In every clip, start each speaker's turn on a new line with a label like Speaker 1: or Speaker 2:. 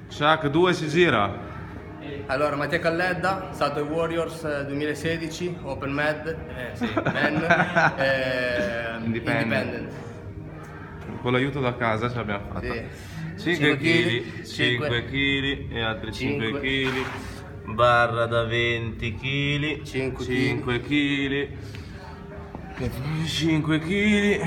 Speaker 1: Chuck 2 si gira.
Speaker 2: Allora, Mattia Calledda, Salto ai Warriors 2016, Open Med, Men, Independent.
Speaker 1: Con l'aiuto da casa ce l'abbiamo fatta.
Speaker 2: Sì.
Speaker 1: 5 kg, 5 kg e altri 5 kg. Barra da 20 kg, 5 kg. 5 kg,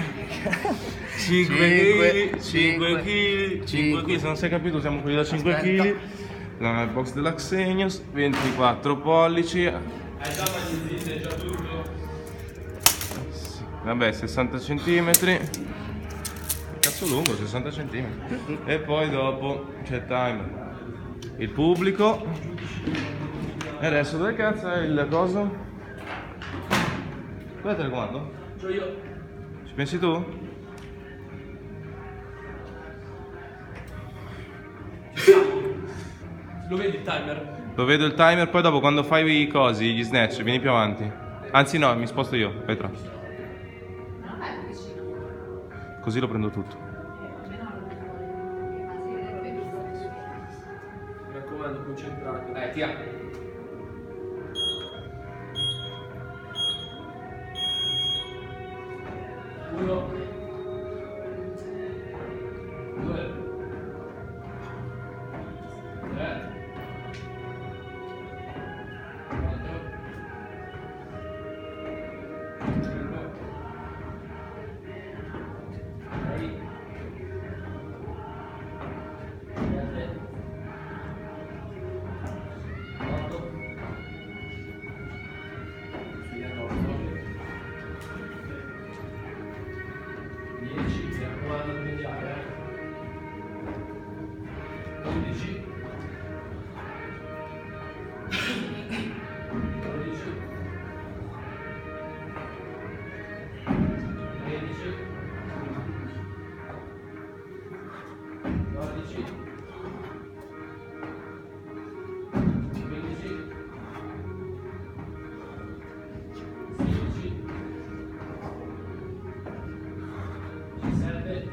Speaker 1: 5 kg, 5 kg, 5 kg, se non sei capito siamo quelli da 5 kg. La box della Xenius, 24 pollici.
Speaker 3: Hai già magnesite, già tutto?
Speaker 1: Vabbè, 60 cm. Cazzo lungo, 60 cm. E poi dopo c'è timer. Il pubblico. E adesso dove cazzo è il coso? Dov'è il telecomando?
Speaker 3: C'ho io.
Speaker 1: Ci pensi tu?
Speaker 3: Lo vedi il timer?
Speaker 1: Lo vedo il timer, poi dopo quando fai i cosi, gli snatch, vieni più avanti. Anzi no, mi sposto io, Petra. Così lo prendo tutto.
Speaker 3: Mi raccomando, concentrati.
Speaker 2: Ti apri.
Speaker 3: Uno. Due. Tre. 4. 5. 6. 7. 8. Fino a 9. 10, mi raccomando di mediare. 11. 12. 13. 14. 15. 16. 17,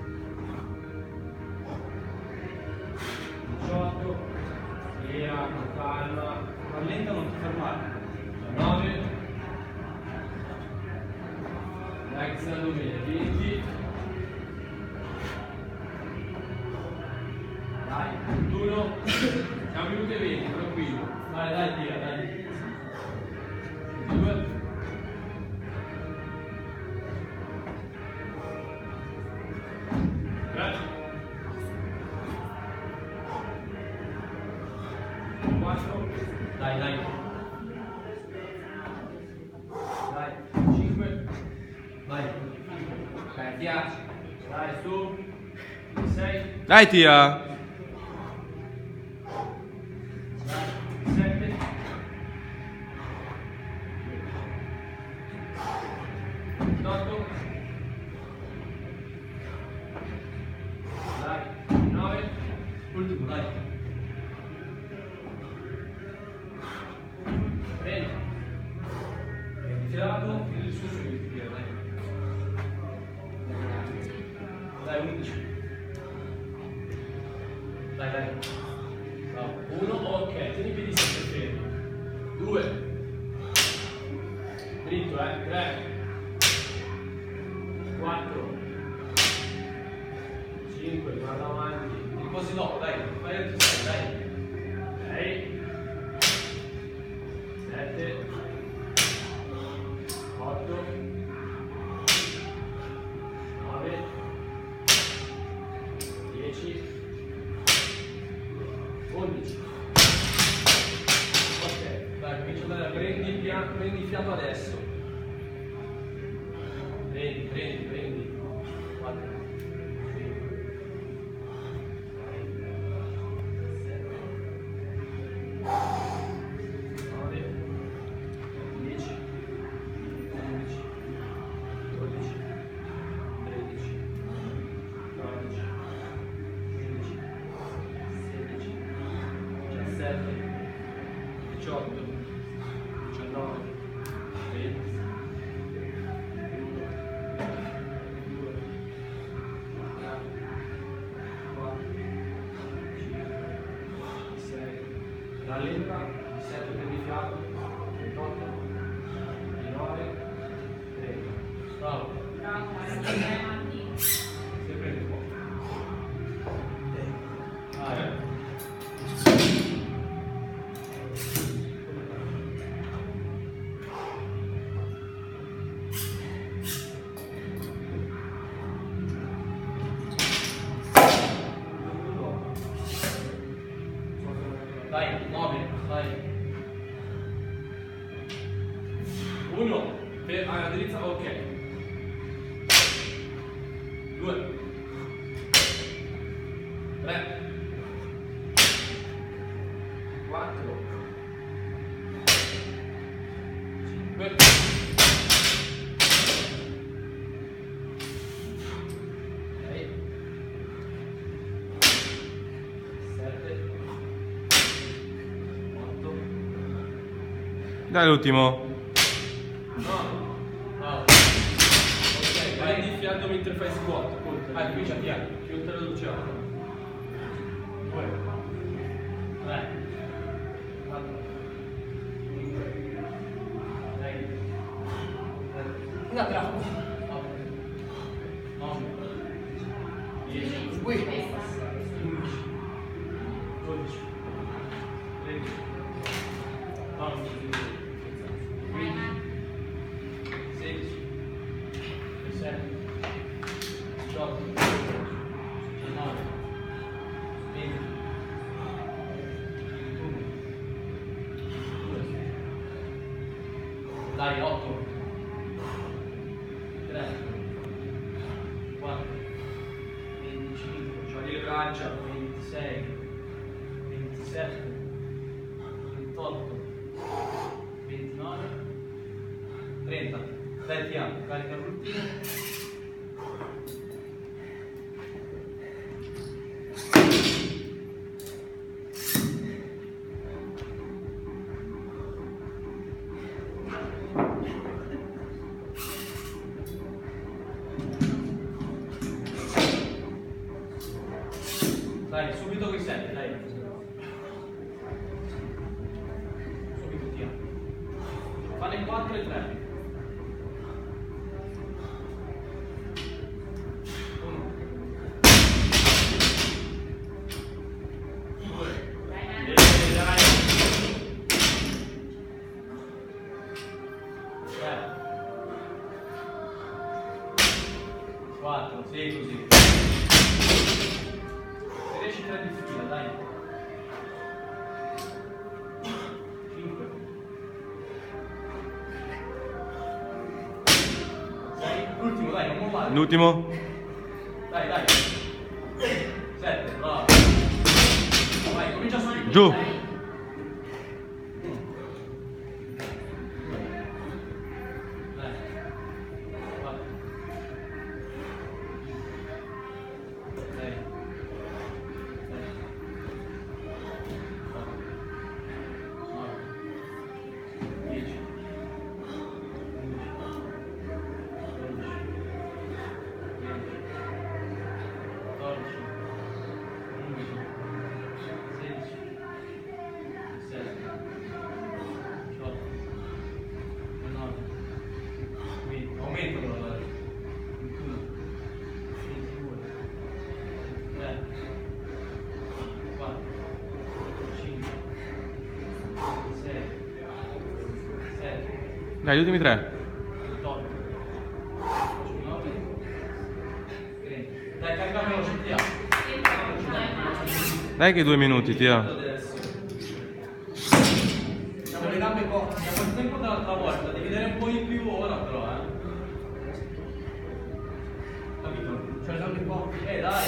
Speaker 3: 18, via, con calma, rallenta, non ti fermare, 19, dai che stanno bene, 20, dai, 21, siamo minuti e 20, tranquillo, dai, tira, dai, 22, 3, 4, dai, 5, vai, piace, dai su, 6,
Speaker 1: Dai Tia!
Speaker 3: 7, 8, dai, 9, ultimo, dai, 30, tirato, il su subito, dai, 11, dai, bravo, 1, ok, tieni i piedi sempre fermi, 2, dritto, 3, 4, 5, guarda avanti, riposi dopo, dai, fai altri 6, dai, 6, 7, 8, 9, 10, 11. Ok, dai, comincio a andare, prendi fiato adesso. Prendi. 4, 5, 9, 10, 11, 12, 13, 14, 15, 16, 17, 18, 19, 20, 21, rallenta, 7 prendi fiato, 28, 29, 30. Bravo. Se prendi un po'. Dai, 9, dai. 1, alla dritta, ok. 2, 3, 4, 5, 6, 7, 8.
Speaker 1: Dai l'ultimo.
Speaker 3: Ok, vai di fiato mentre fai squat. Vai, qui c'è fiato. Più te lo luciamo. 2, 3, 4, 5, 6, 7, 8, 9, 10, 11, 12, 13, 14, 15, 16, 17, 18, 19, 20, 21, 22, dai 8, 3, 4, 25, sciogli le braccia, 26, 27, 28, 29, 30. Dai, ti amo, carica il routine. Dai, subito qui 7, dai. Subito ti amo. Fanne 4 e 3. 4, sì, così. Se riesci 3 di fila, dai. 5. 6. L'ultimo, dai, non mollare.
Speaker 1: L'ultimo.
Speaker 3: Dai, dai. 7, bravo. Vai, comincia subito.
Speaker 1: Giù.
Speaker 3: Dai.
Speaker 1: Dai, gli ultimi 3.
Speaker 3: Dai, carica veloce, Tia.
Speaker 1: Dai che 2 minuti, Tia.
Speaker 3: Siamo le gambe cotte, siamo il tempo dell'altra volta, devi vedere un po' in più ora però, Capito? C'ho le gambe cotte, dai.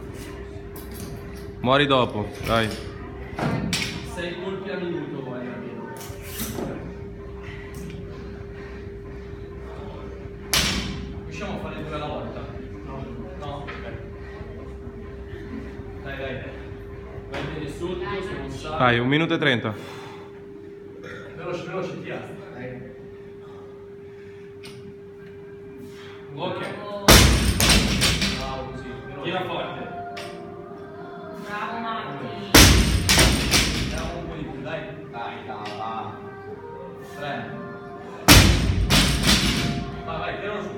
Speaker 1: Muori dopo, dai.
Speaker 3: 6 colpi a minuto poi, capito? Riusciamo a fare 2 alla volta? No. No? Ok. Dai, dai. Vai bene sotto, se non sai.
Speaker 1: Dai, 1 minuto e 30.
Speaker 3: Veloce, veloce, Tia. Dai. Ok. Bravo, così. Tira forte.
Speaker 4: Bravo Matti.
Speaker 3: Andiamo un po' di più, dai. dai. Dai, va. 3. Vai, tiralo su.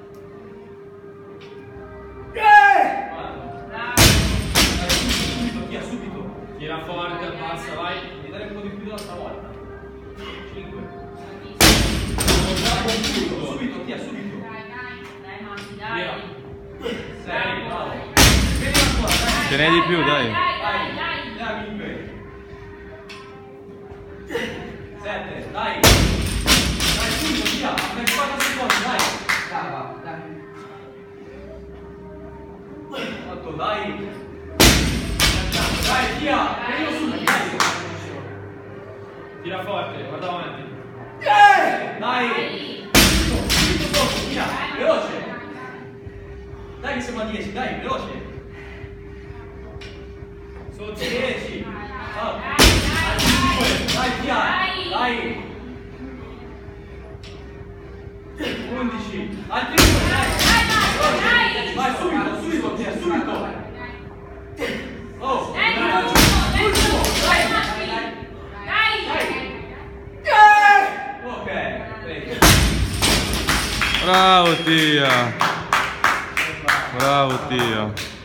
Speaker 3: Subito. Tira forte, abbassa, vai. Devi dare un po' di più della stavolta. 5. Subito, tira, subito.
Speaker 4: Dai, Matti, dai.
Speaker 3: 6, bravo.
Speaker 1: Ce n'è di più, dai.
Speaker 3: Dai, 7, dai. Dai, subito, via. 24 secondi, dai. Dai. 8, dai. Dai, via. Prendi su, dai. Tira forte, guarda avanti. Dai. Subito sotto, via. Veloce. Dai che siamo a 10, dai, veloce. Sono 10. Dai, via. Dai. 11. Altri 2, dai. Vai, subito, via, subito. Oh, ok,
Speaker 1: Bravo Tia. Bravo Tia.